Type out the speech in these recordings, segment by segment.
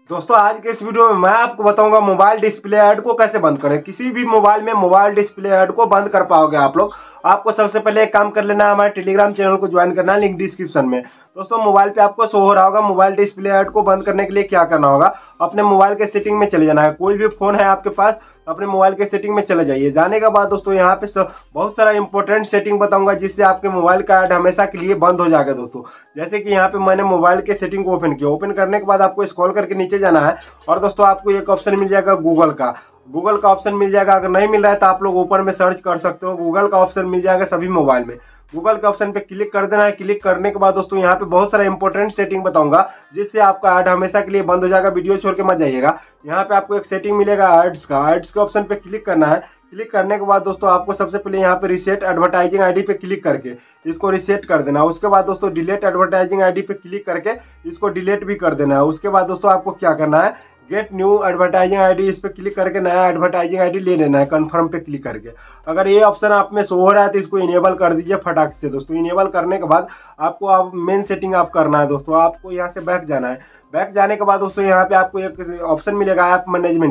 दोस्तों आज के इस वीडियो में मैं आपको बताऊंगा मोबाइल डिस्प्ले ऐड को कैसे बंद करें। किसी भी मोबाइल में मोबाइल डिस्प्ले ऐड को बंद कर पाओगे आप लोग। आपको सबसे पहले एक काम कर लेना है, हमारे टेलीग्राम चैनल को ज्वाइन करना है, लिंक डिस्क्रिप्शन में। दोस्तों मोबाइल पे आपको शो हो रहा होगा। मोबाइल डिस्प्ले ऐड को बंद करने के लिए क्या करना होगा, अपने मोबाइल के सेटिंग में चले जाना है। कोई भी फोन है आपके पास तो अपने मोबाइल के सेटिंग में चले जाइए। जाने के बाद दोस्तों यहाँ पे बहुत सारा इंपॉर्टेंट सेटिंग बताऊंगा जिससे आपके मोबाइल का ऐड हमेशा के लिए बंद हो जाएगा। दोस्तों जैसे कि यहाँ पे मैंने मोबाइल के सेटिंग को ओपन किया। ओपन करने के बाद आपको स्क्रॉल करके नीचे जाना है और दोस्तों आपको एक ऑप्शन मिल जाएगा गूगल का ऑप्शन मिल जाएगा। अगर नहीं मिल रहा है तो आप लोग ऊपर में सर्च कर सकते हो। गूगल का ऑप्शन मिल जाएगा सभी मोबाइल में। गूगल के ऑप्शन पे क्लिक कर देना है। क्लिक करने के बाद दोस्तों यहाँ पे बहुत सारा इंपॉर्टेंट सेटिंग बताऊंगा जिससे आपका ऐड हमेशा के लिए बंद हो जाएगा। वीडियो छोड़ के मत जाइएगा। यहाँ पे आपको एक सेटिंग मिलेगा एड्स के ऑप्शन पे क्लिक करना है। क्लिक करने के बाद दोस्तों आपको सबसे पहले यहाँ पे रिसेट एडवर्टाइजिंग आईडी पे क्लिक करके इसको रिसेट कर देना है। उसके बाद दोस्तों डिलीट एडवर्टाइजिंग आईडी पे क्लिक करके इसको डिलीट भी कर देना है। उसके बाद दोस्तों आपको क्या करना है, गेट न्यू एडवर्टाइजिंग आईडी, इस पर क्लिक करके नया एडवर्टाइजिंग आईडी ले लेना है कन्फर्म पे क्लिक करके। अगर ये ऑप्शन आप में शो हो रहा है तो इसको इनेबल कर दीजिए फटाक से। दोस्तों इनेबल करने के बाद आपको आप मेन सेटिंग आप करना है। दोस्तों आपको यहाँ से बैक जाना है। बैक जाने के बाद दोस्तों यहाँ पे आपको एक ऑप्शन मिलेगा ऐप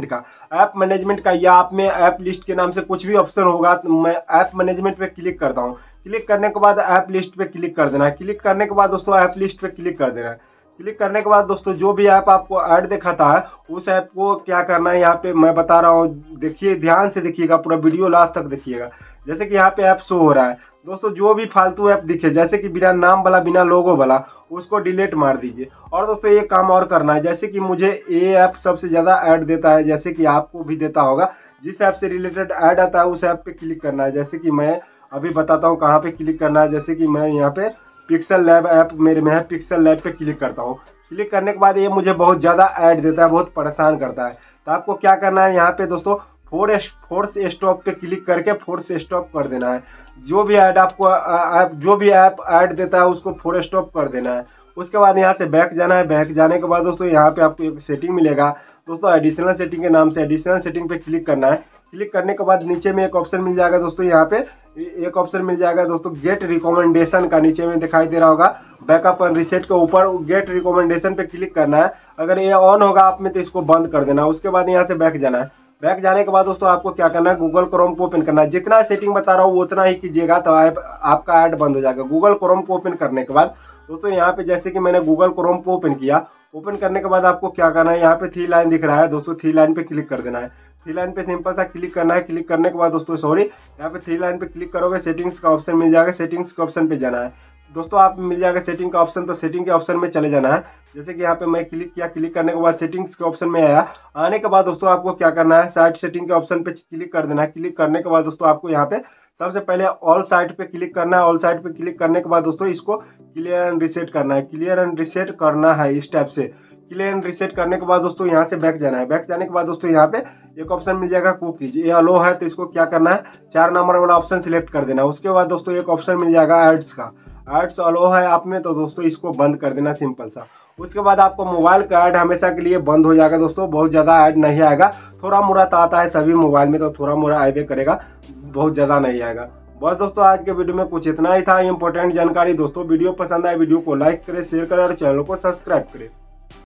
मैनेजमेंट का या आप में ऐप लिस्ट के नाम से कुछ भी ऑप्शन होगा। तो मैं ऐप मैनेजमेंट पे क्लिक करता हूँ। क्लिक करने के बाद ऐप लिस्ट पे क्लिक कर देना है। क्लिक करने के बाद दोस्तों ऐप लिस्ट पे क्लिक कर देना है। क्लिक करने के बाद दोस्तों जो भी ऐप आपको ऐड दिखाता है उस ऐप को क्या करना है, यहाँ पे मैं बता रहा हूँ, देखिए ध्यान से देखिएगा, पूरा वीडियो लास्ट तक देखिएगा। जैसे कि यहाँ पे ऐप शो हो रहा है दोस्तों, जो भी फालतू ऐप दिखे जैसे कि बिना नाम वाला बिना लोगो वाला उसको डिलीट मार दीजिए। और दोस्तों ये काम और करना है, जैसे कि मुझे ये ऐप सबसे ज़्यादा ऐड देता है, जैसे कि आपको भी देता होगा। जिस ऐप से रिलेटेड ऐड आता है उस ऐप पे क्लिक करना है। जैसे कि मैं अभी बताता हूँ कहाँ पे क्लिक करना है। जैसे कि मैं यहाँ पे पिक्सल लैब ऐप मेरे में है, पिक्सल लैब पे क्लिक करता हूँ। क्लिक करने के बाद ये मुझे बहुत ज़्यादा ऐड देता है, बहुत परेशान करता है। तो आपको क्या करना है, यहाँ पे दोस्तों फोर्स स्टॉप पे क्लिक करके फोर्स स्टॉप कर देना है। जो भी ऐड आपको जो भी ऐप ऐड देता है उसको फोर्स स्टॉप कर देना है। उसके बाद यहाँ से बैक जाना है। बैक जाने के बाद दोस्तों यहाँ पे आपको एक सेटिंग मिलेगा दोस्तों, एडिशनल सेटिंग के नाम से। एडिशनल सेटिंग पे क्लिक करना है। क्लिक करने के बाद नीचे में एक ऑप्शन मिल जाएगा दोस्तों, यहाँ पे एक ऑप्शन मिल जाएगा दोस्तों गेट रिकमेंडेशन का, नीचे में दिखाई दे रहा होगा बैकअप एंड रीसेट के ऊपर गेट रिकमेंडेशन पे क्लिक करना है। अगर ये ऑन होगा आप में तो इसको बंद कर देना। उसके बाद यहाँ से बैक जाना है। बैक जाने के बाद दोस्तों आपको क्या करना है, गूगल क्रोम को ओपन करना है। जितना सेटिंग बता रहा हूँ उतना ही कीजिएगा तो आपका ऐड बंद हो जाएगा। गूगल क्रोम को ओपन करने के बाद दोस्तों यहाँ पे जैसे कि मैंने गूगल क्रोम को ओपन किया। ओपन करने के बाद आपको क्या करना है, यहाँ पे थ्री लाइन दिख रहा है दोस्तों, थ्री लाइन पे क्लिक कर देना है। थ्री लाइन पे सिंपल सा क्लिक करना है। क्लिक करने के बाद दोस्तों यहाँ पे थ्री लाइन पे क्लिक करोगे, सेटिंग्स का ऑप्शन मिल जाएगा। सेटिंग्स के ऑप्शन पे जाना है दोस्तों, आप मिल जाएगा सेटिंग का ऑप्शन, तो सेटिंग के ऑप्शन में चले जाना है। जैसे कि यहाँ पे मैं क्लिक किया। क्लिक करने के बाद सेटिंग्स के ऑप्शन में आया। आने के बाद दोस्तों आपको क्या करना है, साइट सेटिंग के ऑप्शन पे क्लिक कर देना है। क्लिक करने के बाद दोस्तों आपको यहाँ पे सबसे पहले ऑल साइट पे क्लिक करना है। ऑल साइट पे क्लिक करने के बाद दोस्तों इसको क्लियर एंड रिसेट करना है। क्लियर एंड रिसेट करना है इस टाइप से। क्लियर एंड रिसेट करने के बाद दोस्तों यहाँ से बैक जाना है। बैक जाने के बाद दोस्तों यहाँ पे एक ऑप्शन मिल जाएगा कुकीज, ये अलो है तो इसको क्या करना है, 4 नंबर वाला ऑप्शन सिलेक्ट कर देना है। उसके बाद दोस्तों एक ऑप्शन मिल जाएगा एड्स का, एड्स अलो है आप में तो दोस्तों इसको बंद कर देना सिंपल सा। उसके बाद आपको मोबाइल का ऐड हमेशा के लिए बंद हो जाएगा दोस्तों। बहुत ज़्यादा ऐड नहीं आएगा, थोड़ा मोड़ा तो आता है सभी मोबाइल में, तो थोड़ा मोड़ा आएगा करेगा, बहुत ज़्यादा नहीं आएगा। बस दोस्तों आज के वीडियो में कुछ इतना ही था, इंपॉर्टेंट जानकारी। दोस्तों वीडियो पसंद आए वीडियो को लाइक करें, शेयर करें और चैनल को सब्सक्राइब करें।